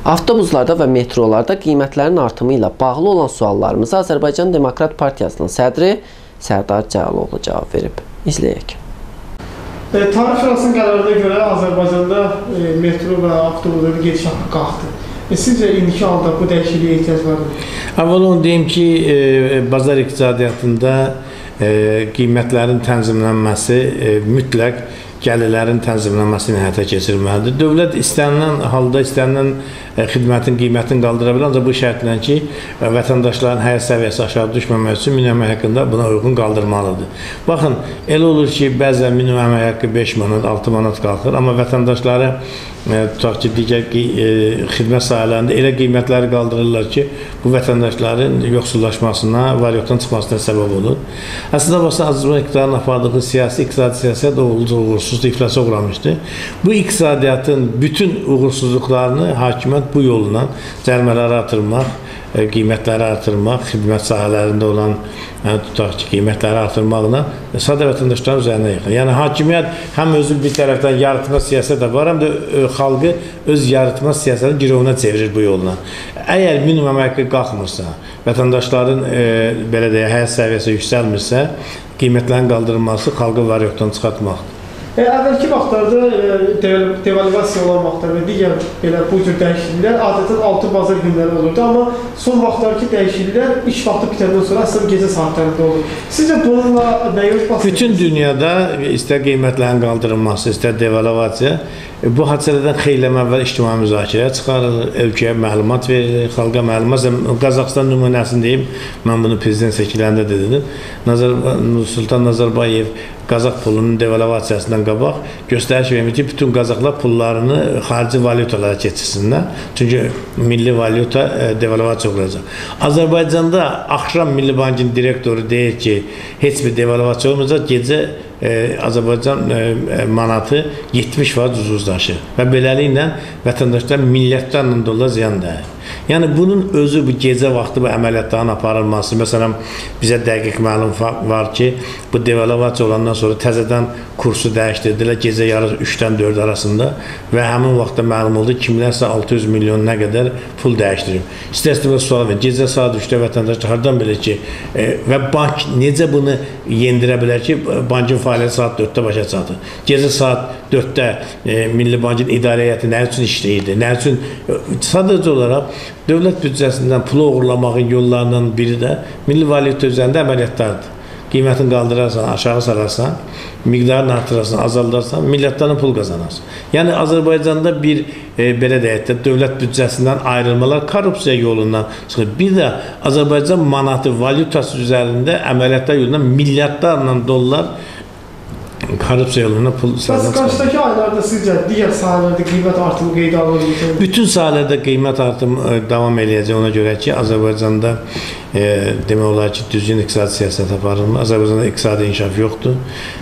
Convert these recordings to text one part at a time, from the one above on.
Avtobuslarda və metrolarda qiymətlərin artımı ilə bağlı olan suallarımıza Azərbaycan Demokrat Partiyasının sədri Sərdar Cəloğlu cavab verib. İzləyək. Tarif Şurasının qərarına görə Azərbaycanda metro və avtobusların gediş haqqı qalxdı. Sizcə indiki halda bu dəyişikliyə ehtiyac vardır? Əvvəl onu deyim ki, bazar iqtisadiyyatında qiymətlərin tənzimlənməsi mütləq gəlirlərin tənzimlənməsini həyata keçirməlidir. Dövlət istənilən halda, istənilən xidmətin qiymətini qaldıra bilər, ancaq bu şərtlə ki, vətəndaşların həyat səviyyəsi aşağı düşməmək üçün minimum əmək haqqında buna uyğun qaldırmalıdır. Baxın, elə olur ki, bəzən minimum əmək haqqı 5 manat, 6 manat qalxır, amma vətəndaşları tutaq ki, digər xidmət sahələrində elə qiymətləri qaldırırlar ki, bu vətəndaşların yoxsullaşmasına, var-yoxdan çıxmasına səbəb olur. Əslində, Azərbaycan iqtidarının apardığı siyasi, iqtisadi siyasət uğursuzluq, iflasa uğramışdır. Bu iqtisadiyyatın bütün uğursuzluqlarını hakimiyyət bu yolla cərimələri artırmaq, qiymətləri artırmaq, xidmət sahələrində olan tutaq ki, qiymətləri artırmaqla sadə vətəndaşların üzərinə yıxır. Yəni, hakimiyyət həm özü bir tərəfdən yaratma siyasəti var, həm də xalqı öz yaratma siyasətini girovuna çevirir bu yolla. Əgər minimum əmək haqqı qalxmırsa, vətəndaşların belə deyək, həyat səviyyəsi yüksəlmirsə, qiymətlərin qaldırılması xalqı var-yoxdan çıxartmaqdır. Əvvəlki vaxtlarda devalivasiya olan vaxtlar və digər belə bu cür dəyişikliklər adətən 6 bazar günləri olurdu, amma son vaxtlardakı dəyişikliklər iş vaxtı bitəndən sonra əslən gecə saatlarında olur. Sizcə bununla nə yox basılır? Bütün dünyada istər qiymətlərin qaldırılması, istər devalivasiya, bu hadisələrdən xeyli əvvəl ictimai müzakirəyə çıxarılır, ölkəyə məlumat verilir, xalqa məlumat. Qazaxıstan nümunəsini deyim, mən bunu prezident seçkilərində də dedim. Nursultan Nazarbayev Qazax pulunun devalivasiyasından qabaq göstəriş vermiş ki, bütün Qazaxlar pullarını xarici valyutalara keçirsinlər. Çünki milli valyuta devalivasiya olacaq. Azərbaycanda axşam Milli Bankın direktoru deyir ki, heç bir devalivasiya olmayacaq, gecə Azərbaycan manatı 70% ucuzlaşır və beləliklə vətəndaşlar milyardlarla dollar ziyan dəyir. Yəni, bunun özü bu gecə vaxtı bu əməliyyatların aparılması, məsələn, bizə dəqiq məlum var ki, bu devalivasiya olandan sonra təzədən kursu dəyişdirdilər gecə yarı 3-dən 4 arasında və həmin vaxtda məlum oldu kimlərsə 600 milyon nə qədər pul dəyişdirib. İstər-istəməz sual verir, gecə saat 3-də vətəndaşlar hardan bilir ki, və bank necə bunu yendirə bilər ki, bankın fəaliyyəti saat 4-də başa çatır. Gecə saat 4-də Milli Bankın idarə heyəti nə üçün işləyirdi, nə üçün sadəcə olaraq dövlət büdcəsindən pulu uğurlamağın yollarından biri də milli valyuta üzərində əməliyyatlardır. Qiymətini qaldırarsan, aşağı sararsan, miqdarını artırarsan, azaldarsan, milyardlarla pul qazanarsan. Yəni, Azərbaycanda bir, belə deyək də, dövlət büdcəsindən ayrılmalar korrupsiya yolundan çıxır. Bir də Azərbaycan manatı, valyutası üzərində əməliyyatlar yolundan milyardlarla dollar korrupsiya yoluna pul sağlamaq. Qarşıdakı aylarda sizcə digər sahələrdə qiymət artımı qeydə alınır? Bütün sahələrdə qiymət artımı davam edəcək ona görə ki, Azərbaycanda demək olar ki, düzgün iqtisadi siyasət aparılmır. Azərbaycanda iqtisadi inkişaf yoxdur.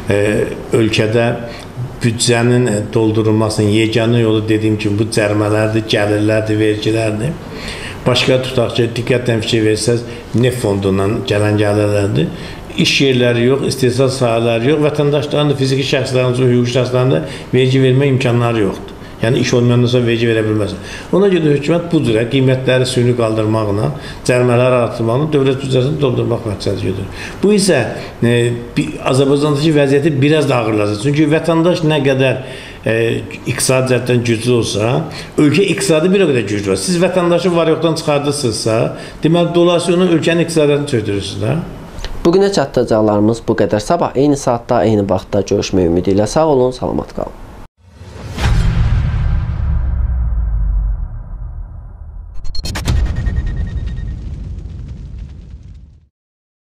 Ölkədə büdcənin doldurulmasının yeganə yolu dediyim kimi bu cərimələrdir, gəlirlərdir, vergilərdir. Başqa tutaq ki, diqqətlə fikir versəz, neft fondundan gələn gəlirlərdir. İş yerləri yox, istehsal sahələri yox, vətəndaşların da fiziki şəxslərin, hüquqi şəxslərin də vergi vermə imkanları yoxdur. Yəni, iş olmayandan sonra vergi verə bilməsin. Ona görə hökumət bu cürə qiymətləri süni qaldırmaqla, cərimələri artırmaqla dövlət büdcəsini doldurmaq məqsədi götürür. Bu isə Azərbaycandakı vəziyyəti biraz da ağırlaşır. Çünki vətəndaş nə qədər iqtisadi cəhətdən güclü olsa, ölkə iqtisadi bir o qədər güclü var. Siz vətəndaşı var-yoxdan çıxardırsınızsa, deməli, dolayısıyla ölkənin iqtisadiyyatını çöydürürsünüz. Bugünə çatdıracaqlarımız bu qədər. Sabah eyni saatda, eyni vaxtda görüşmək ümidi ilə sağ olun, salamat qalın.